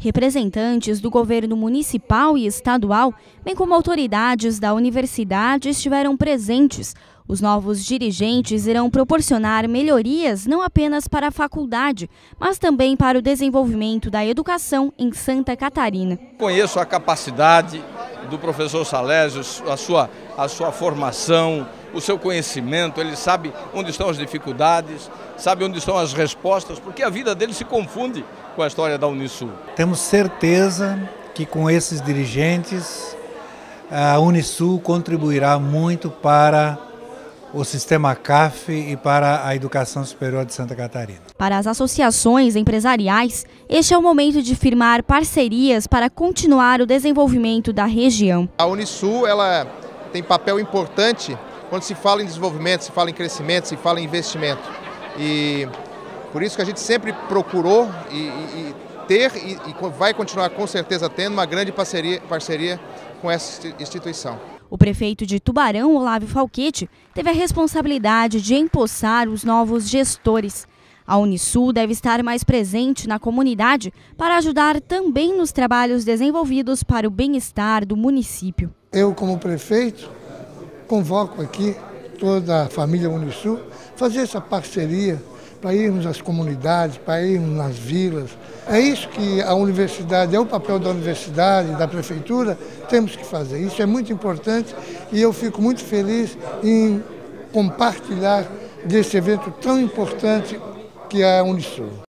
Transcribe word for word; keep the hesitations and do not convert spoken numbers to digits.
Representantes do governo municipal e estadual, bem como autoridades da universidade, estiveram presentes. Os novos dirigentes irão proporcionar melhorias não apenas para a faculdade, mas também para o desenvolvimento da educação em Santa Catarina. Conheço a capacidade do professor Salésio, a sua, a sua formação, o seu conhecimento, ele sabe onde estão as dificuldades, sabe onde estão as respostas, porque a vida dele se confunde com a história da Unisul. Temos certeza que com esses dirigentes a Unisul contribuirá muito para o sistema C A F e para a educação superior de Santa Catarina. Para as associações empresariais, este é o momento de firmar parcerias para continuar o desenvolvimento da região. A Unisul ela tem papel importante quando se fala em desenvolvimento, se fala em crescimento, se fala em investimento. E por isso que a gente sempre procurou e, e, e ter e, e vai continuar com certeza tendo uma grande parceria, parceria com essa instituição. O prefeito de Tubarão, Olávio Falquete, teve a responsabilidade de empossar os novos gestores. A Unisul deve estar mais presente na comunidade para ajudar também nos trabalhos desenvolvidos para o bem-estar do município. Eu, como prefeito, convoco aqui toda a família Unisul fazer essa parceria para irmos às comunidades, para irmos nas vilas. É isso que a universidade, é o papel da universidade, da prefeitura, temos que fazer. Isso é muito importante e eu fico muito feliz em compartilhar desse evento tão importante que é a Unisul.